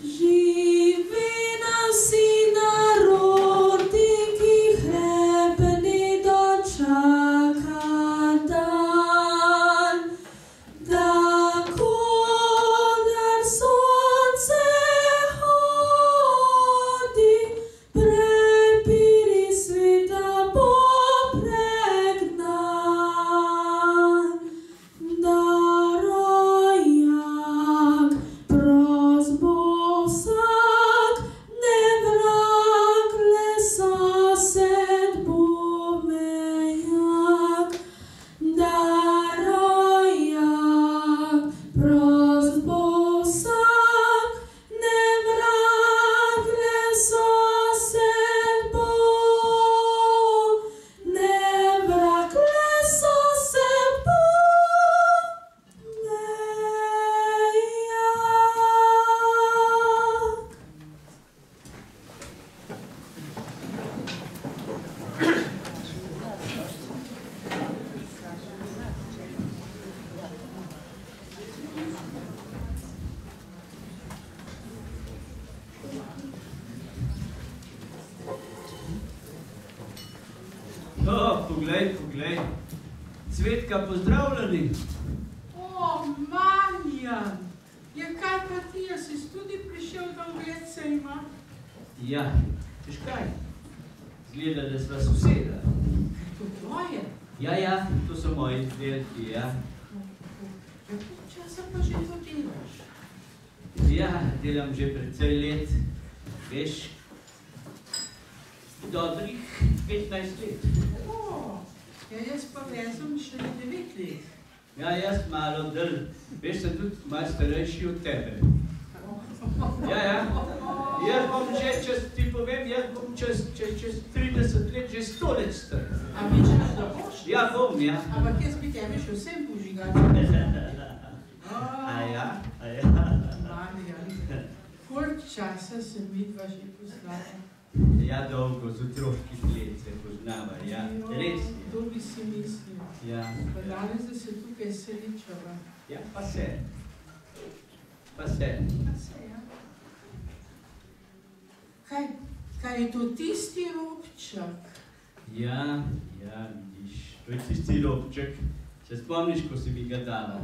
Poglej. Cvetka, pozdravljeni. O, Marjan, ja kaj pa ti, jaz si tudi prišel do Vecejma? Ja, veš kaj? Zgleda, da sva soseda. To tvoje? Ja, to so moji izdelki, ja. Koliko časa pa že to delaš? Ja, delam že precej let, veš, dobrih 15 let. Ja, jaz pa vezam še 9 let. Ja, jaz malo del, veš, sem tudi malo starejši od tebe. Ja, jaz bom že, če ti povem, jaz bom čez 30 let, že 100 let star. A mičeš, da boš? Ja, bom, ja. Ampak jaz bi tebe še vsem požigal. A ja. Marjan, koliko časa se midva že poznala? Ja, dolgo, z otroških let se poznava, ja, res je. To bi si mislil. Ja. Pa danes, da se tukaj srečava. Ja, pa se. Pa se, ja. Kaj je to tisti robček? Ja, vidiš, to je tisti robček. Se spomniš, ko si mi ga dala?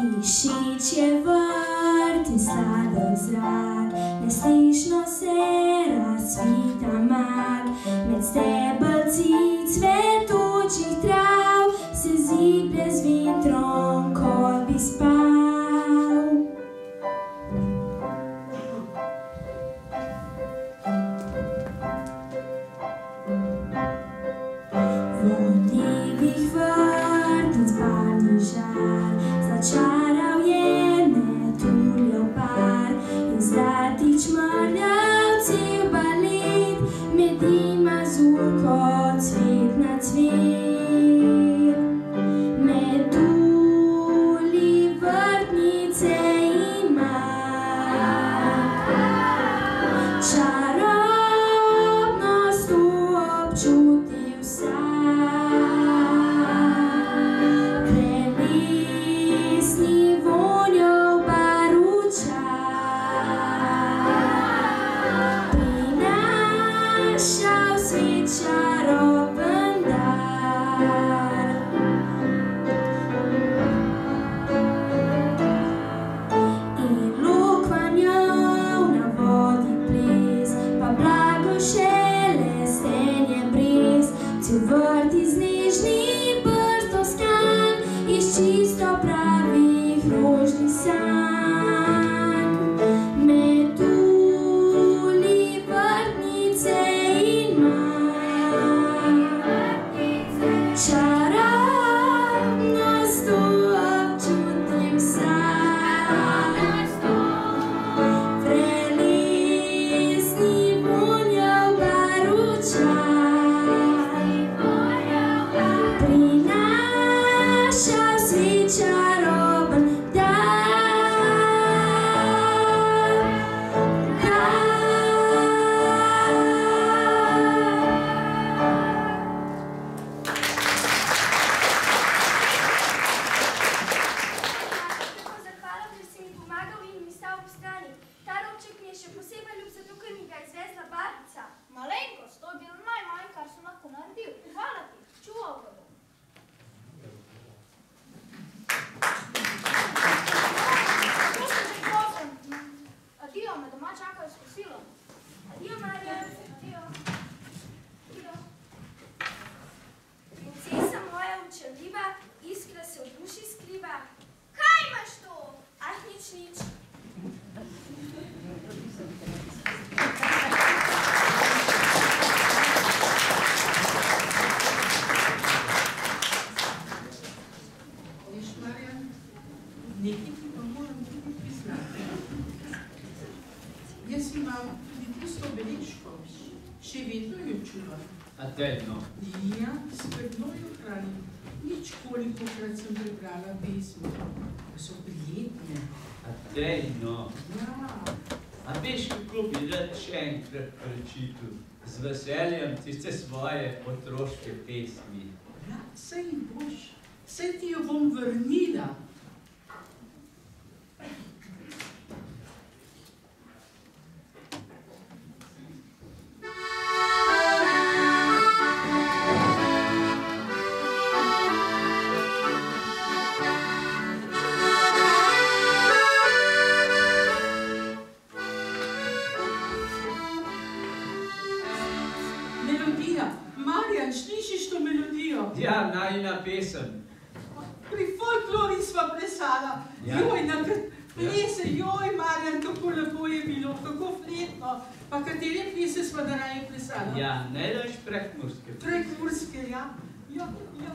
Mišič je vrt in sladek zrak, neslišno se razsvita mak. Med stebelci cvetočih trav se ziblje z vetrom, kot bi spal. Vodivih vrtnic barvni žar začaral je metuljev par in zlatih čmrljavcev balet med mazurko cvet na cvet. Metulji vrtnice ima čarobnost občutil vsak. Vrt iz nežnih brst oskan, iz čisto pravih rožnih sanj. Metulji vrtnice ima čarobnost občutil vsak. Prelesni vonjev baruča čaroben Zahvala, ker si mi pomagal in mi stal ob strani. Ta robček mi je še posebej ljub, zato ker mi ga je izvezla babica. Malenkost, to je bilo najmanj, kar sem lahko naredil. Hvala ti, čuval ga bom. Kako sem že pozem? Adijo, me doma čakajo s kosilom. Adijo, Marjan. Adijo. Adijo. Princesa moja učeljiva, iskra se v duši skriva. Kaj imaš to? Ah, nič, nič. Veš, Marjan, nekaj ti pa moram tudi priznati. Jaz imam tudi tisto beležko, še vedno jo čuvam. A delno. Ja, skrbno jo hranim. Nič kolikokrat sem prebrala pesmi, pa so prijetne. A delno. Ja, A veš, kako bi rad še enkrat prečital z veseljem tiste svoje otroške pesmi? ja, saj boš, saj ti jo bom vrnila. Melodija, Marjan, slišiš to melodijo? Ja, najina pesem. Pri folklori sva plesala. Ja. Joj, na plese, joj, Marjan, kako lepo je bilo, kako fletno. Pa katere plese sva da raje plesala? Ja, najraž prekmurske. Prekmurske, ja. Ja, ja.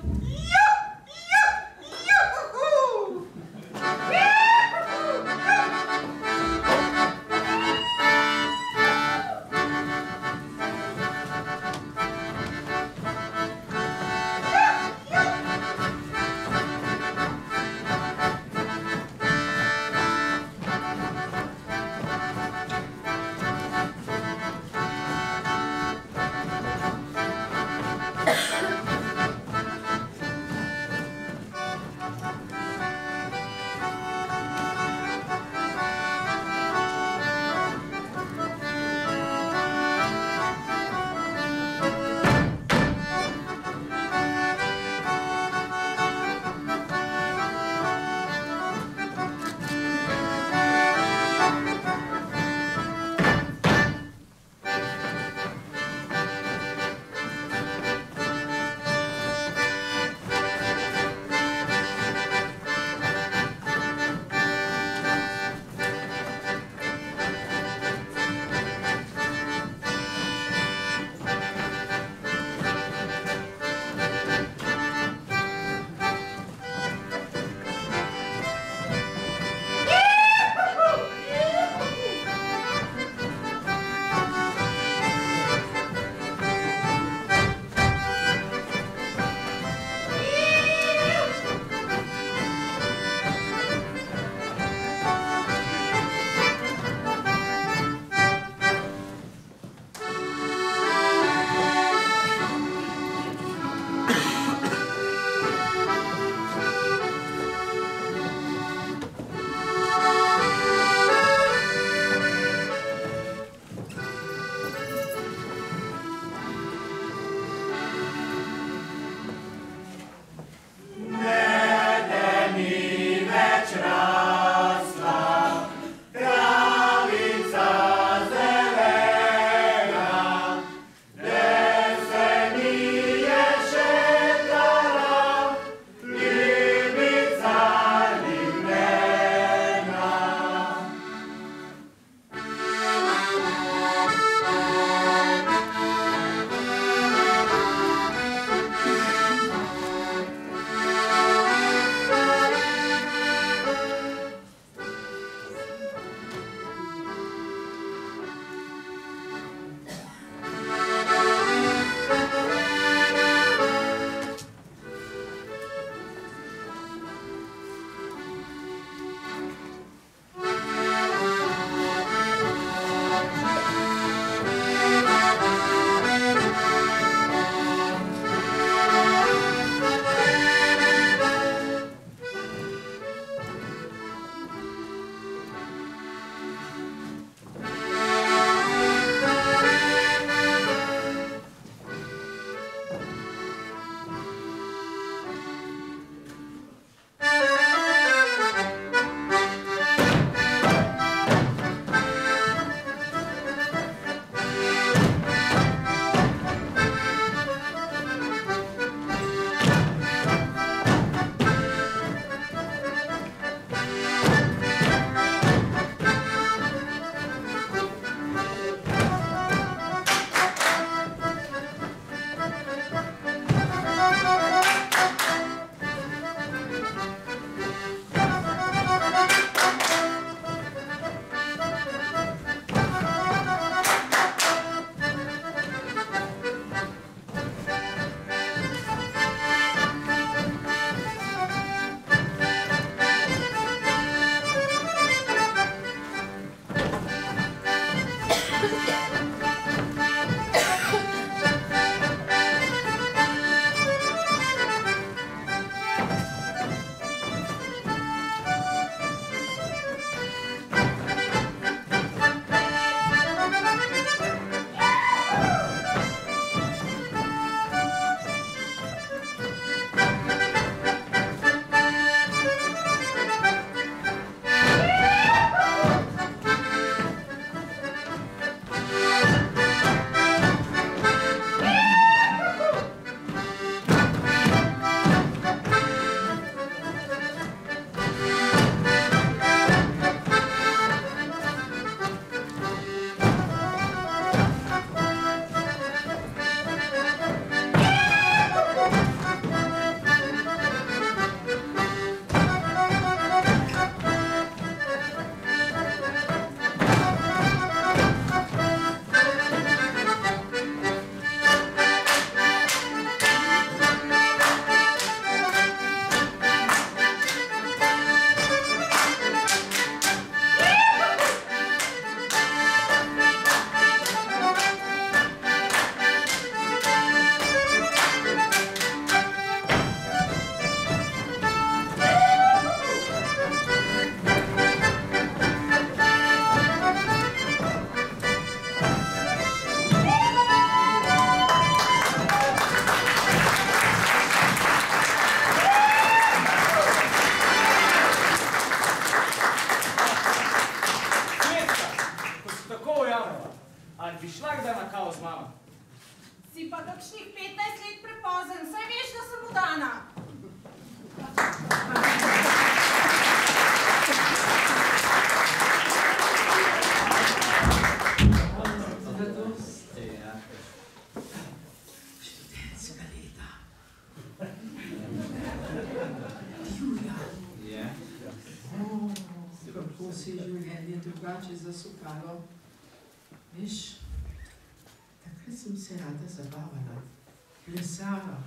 se je življenje drugače zasukalo. Veš, takrat sem se rada zabavala, plesala.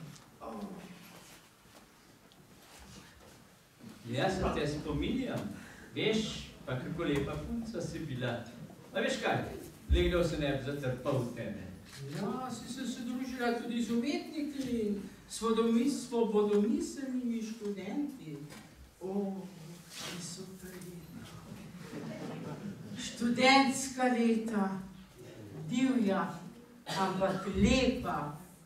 Jaz se te spominjam, veš, pa kako lepa punca si bila. A veš kaj, leglo se ne bi zatrpal v tebe. Ja, si se družila tudi z umetniki in svobodomiselnimi študenti. Ki so prijetni. Študentska leta, divja, ampak lepa.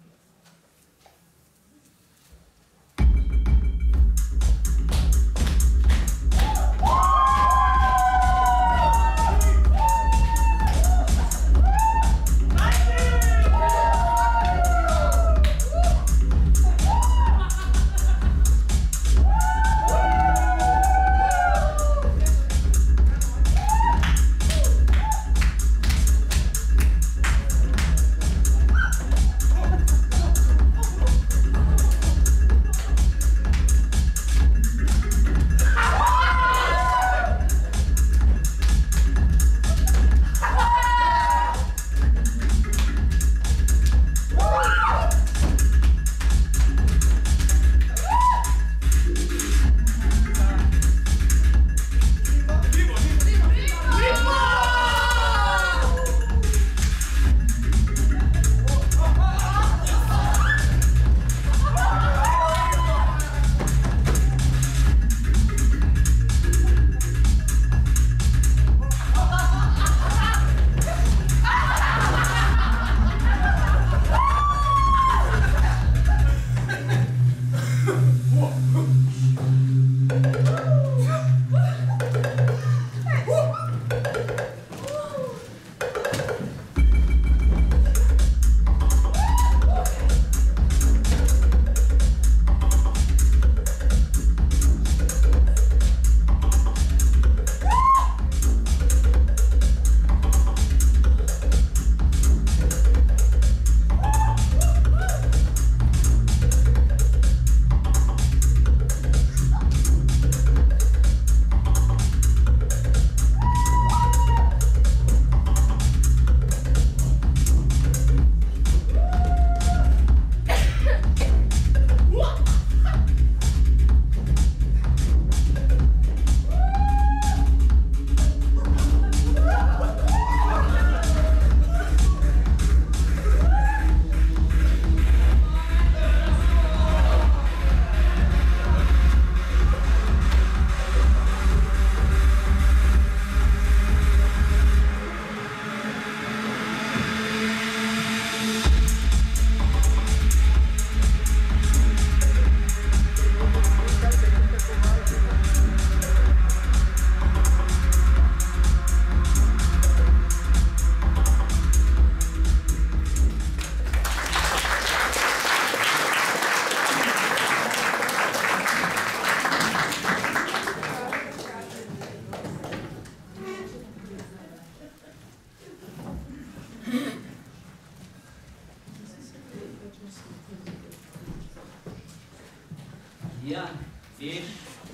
Ja, veš,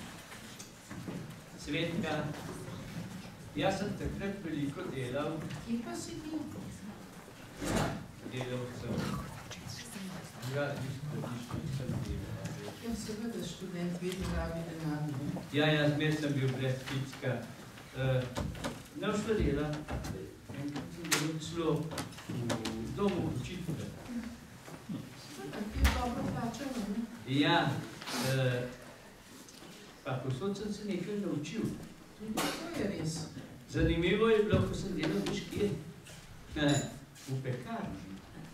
Cvetka, jaz sem takrat veliko delal. Kje pa si bil? Ja, delal sem. Ja, sem delal. Ja, seveda študent vedno rabi denar. Ja, zmer sem bil brez ficka. Ne všla dela. Enkrat sem delal celo v domu učitelja. Tako je dobro plačano, ne? Ja, pa posod sem se nekaj naučil. To je res. Zanimivo je bilo, ko sem delal, veš kje? V pekarni.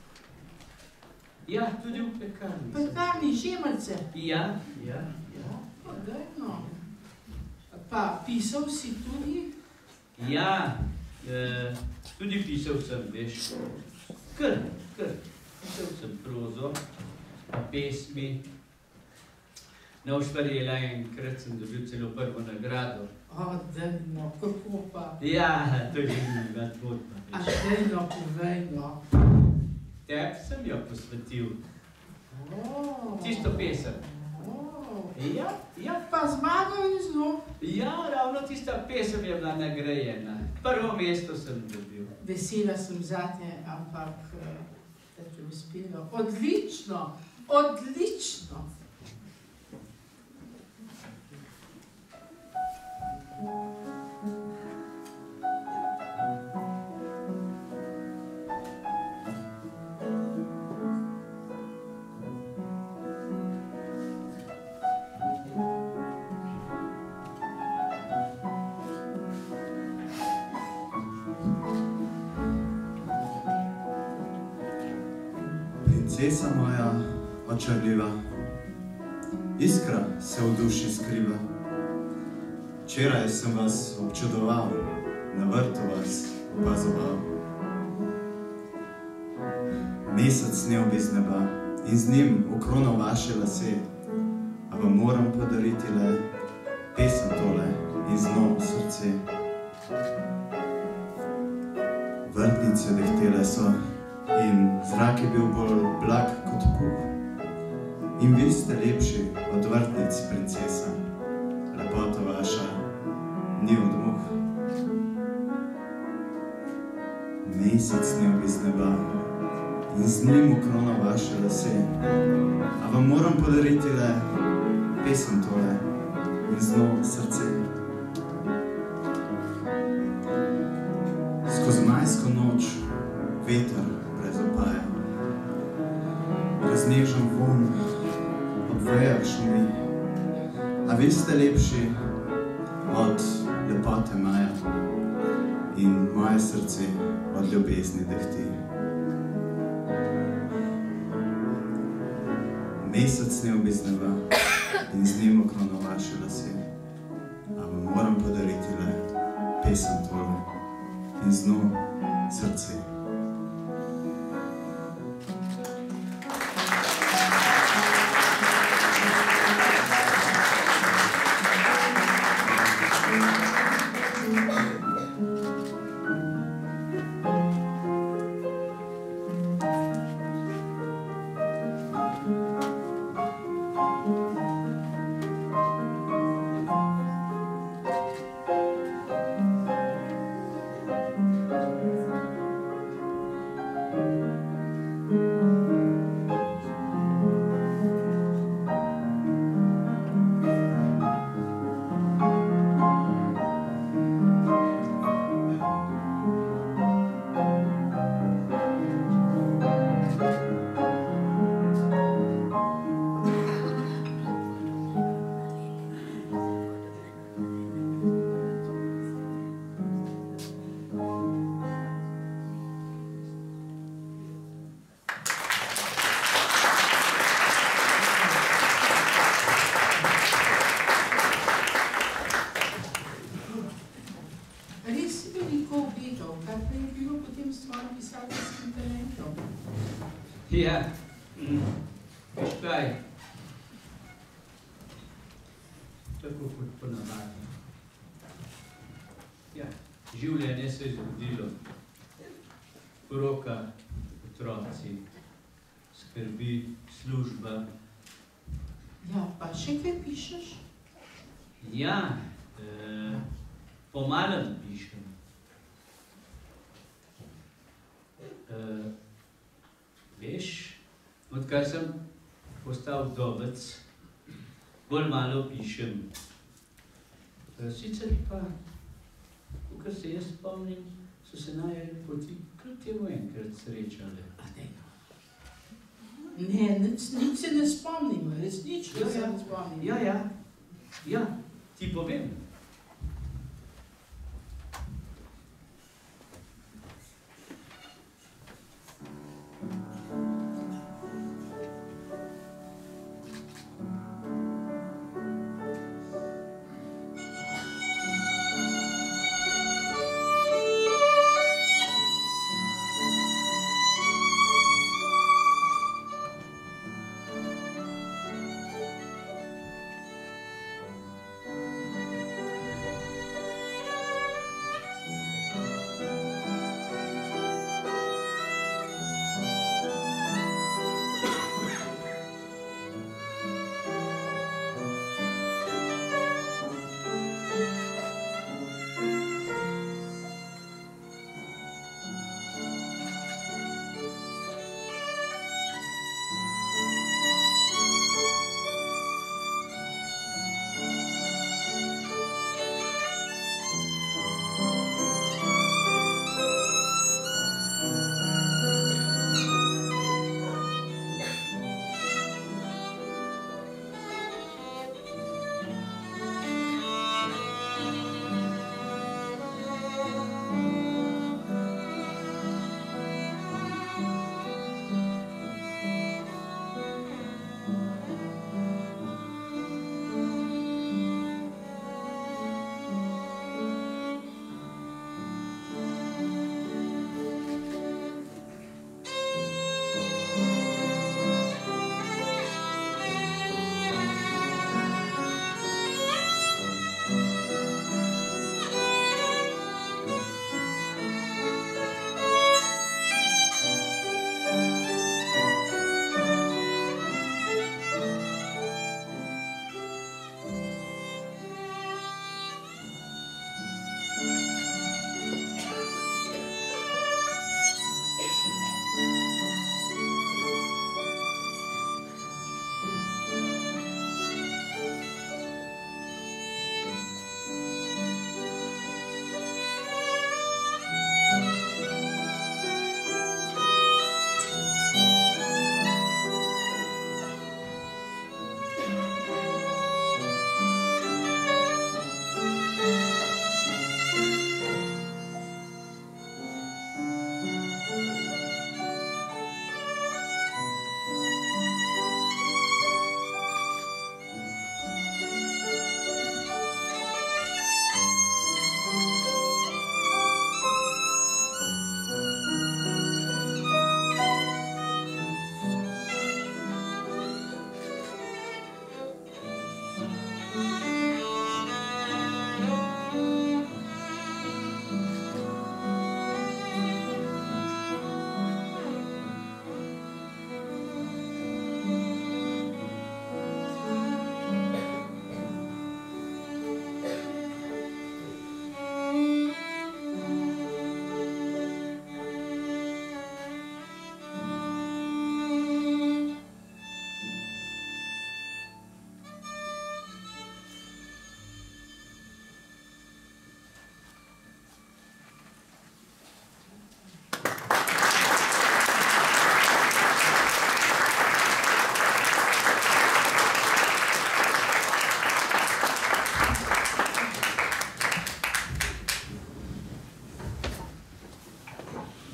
Ja, tudi v pekarni. V pekarni Žemelce? Ja. Dajno. Pa pisal si tudi? Ja, tudi pisal sem, veš. Kar. Pisal sem prozo, pa pesmi. Na Ošvarjela enkrat sem dobil celo prvo nagrado. Dajno, kako pa? Ja, to je njega zgodba. Dajno, povej, no. Tebi sem jo posvetil. Tisto pesem. Ja. Pa zmagal in zelo. Ja, ravno tista pesem je bila nagrajena. Prvo mesto sem dobil. Vesela sem zate, ampak da ti je uspelo. Odlično, odlično. Princesa moja očarljiva, iskra se v duši skriva. Včeraj sem vas občudoval, na vrtu vas opazoval. Mesec snel bi z neba in z njim ukronal vaše lase, a vam moram podariti le pesem tole in znov srce. Vrtnice dehtele so in zrak je bil bolj blag kot puh. In vi ste lepši od vrtnic, princesa, lepota vaša ni od muh. Mesec snel bi z neba in z njim ukronal vaše lase, a vam moram podariti le pesem tole in znov srce. Skozi majsko noč veter brez opaja, raznežen vonj ob vejah šumi, a vi ste lepši od lepote maja in moje srce od ljubezni dehti. Mesec snel bi z neba in z njim ukronal vaše lase, a vam moram podariti le pesem tole in znov srce. Ja, veš kaj, tako kot ponavadi. Ja, življenje se je zgodilo, poroka, otroci, skrbi, služba. Ja, pa še kaj pišeš? Ja, pomalem pišem. Veš, odkar sem postal vdovec, bolj malo pišem. Sicer pa, kakor se jaz spomnim, so se najeli poti kljub temu enkrat srečale. Ne, nič se ne spomnim, resnično se ne spomnim. Ja, ti povem.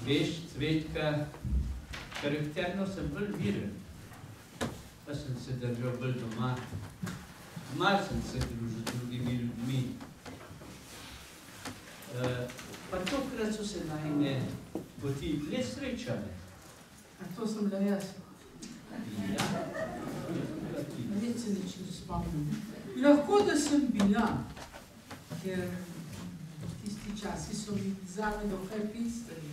Veš, Cvetka, karakterno sem bolj miren, pa sem se držal bolj doma. Malo sem se družil z drugimi ljudmi. Pa tokrat so se najne poti le srečale. A to sem bila jaz. Ja. Nič se nič ne spomnim. Lahko, da sem bila, ker tisti časi so mi zame dokaj pistali.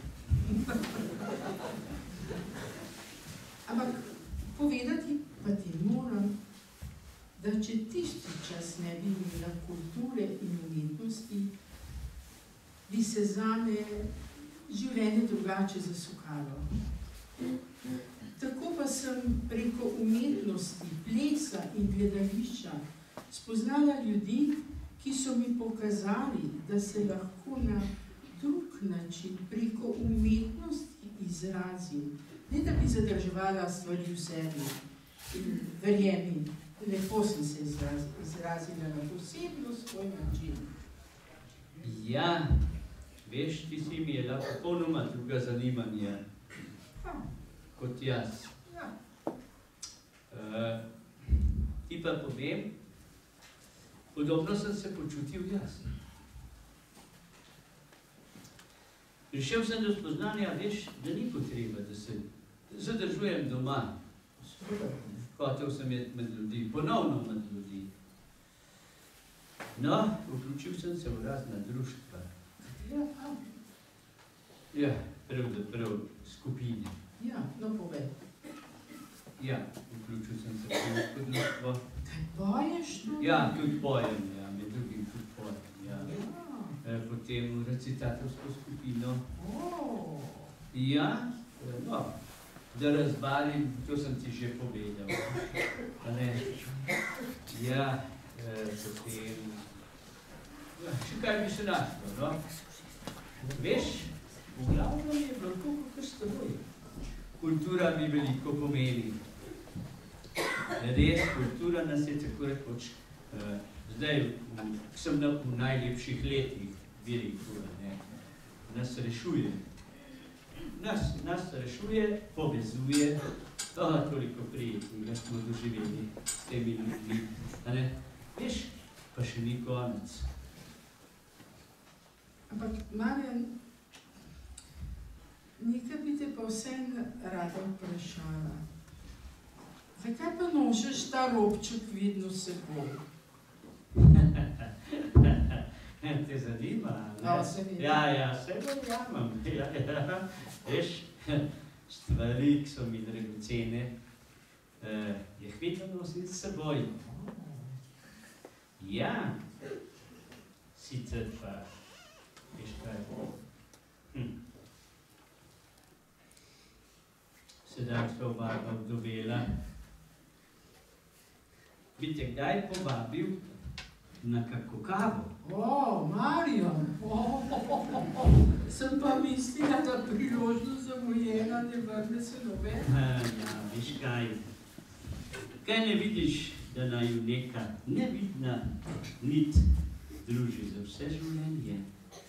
Ampak povedati pa ti moram, da če tisti čas ne bi imela kulture in umetnosti, bi se zame življenje drugače zasukalo. Tako pa sem preko umetnosti, plesa in gledališča spoznala ljudi, ki so mi pokazali, da se lahko na drug način preko umetnosti izrazim. Ne da bi zadrževala stvari v sebi. In verjemi, lepo sem se izrazila na posebno svoj način. Ja, veš, ti si imela popolnoma druga zanimanja kot jaz. Ja. Ti pa povem, podobno sem se počutil jaz. Prišel sem do spoznanja, veš, da ni potreba, da se zadržujem doma. Hotel sem iti med ljudi, ponovno med ljudi. No, vključil sem se v razna društva. Ja, pravzaprav skupine. Ja, no povej. Ja, vključil sem se v pevsko društvo. Kaj poješ tu? Ja, tudi pojem, ja, med drugim tudi pojem, ja. Potem v recitatorsko skupino. Ja, no, da razbalim, to sem ti že povedal. Ja, potem... Ja, še kaj bi se našlo, no? Veš, v glavnem je bilo tako, kot s teboj. Kultura mi veliko pomeni. Res, kultura nas je tako rekoč, zdaj sem v najlepših letih, bi rekel, nas rešuje. Nas rešuje, povezuje, toliko prijetnega smo doživeli s temi ljudmi. Veš, pa še ni konec. Ampak, Marjan, nekaj bi te pa vseeno rada vprašala. Zakaj pa nošeš ta robček vedno s seboj? Te zanima, ne? No, seveda. Ja, se verjamem. Veš, stvari, ki so mi dragocene, jih vedno nosim s seboj. Ja, sicer pa, veš kaj, sedaj so oba obdovela. Bi te kdaj povabil na kako kavo? Marjan, sem pa mislila, da priložnost zamujena ne vrne se noben. Ja, veš kaj, kaj ne vidiš, da naju neka nevidna nit druži za vse življenje?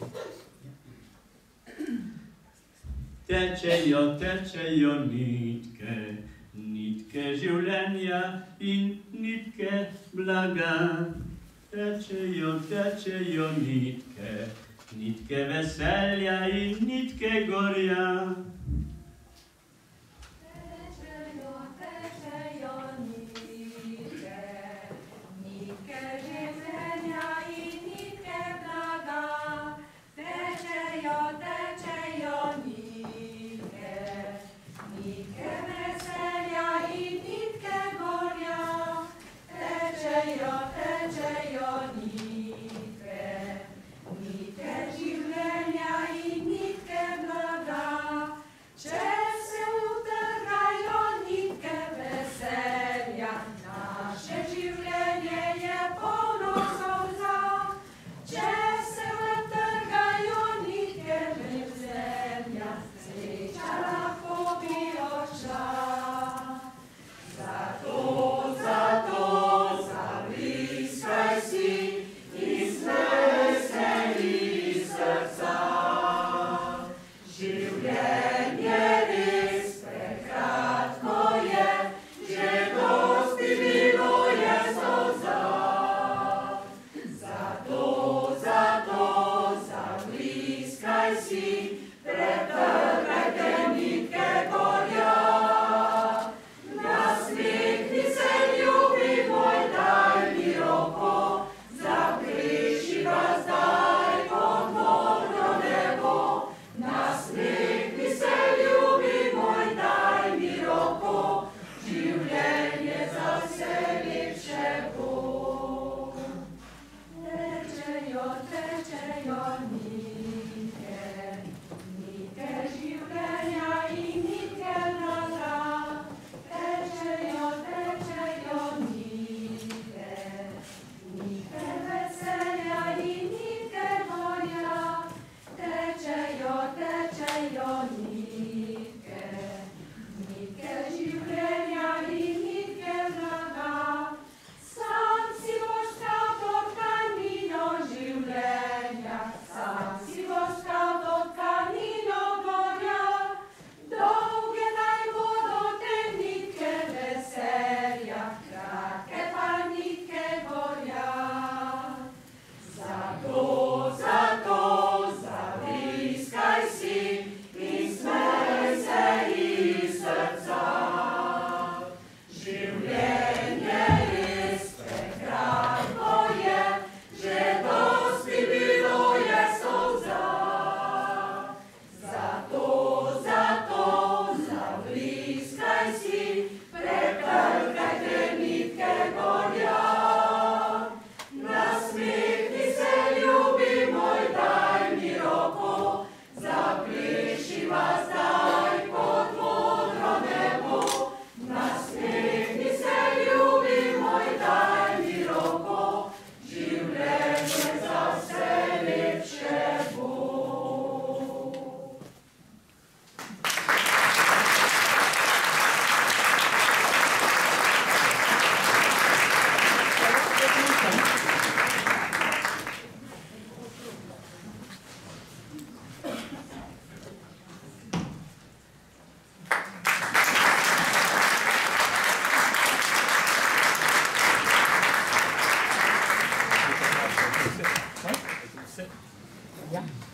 Tečejo nitke, nitke življenja in nitke blaga. Tečejo nitke, nitke veselja in nitke gorja. Ja.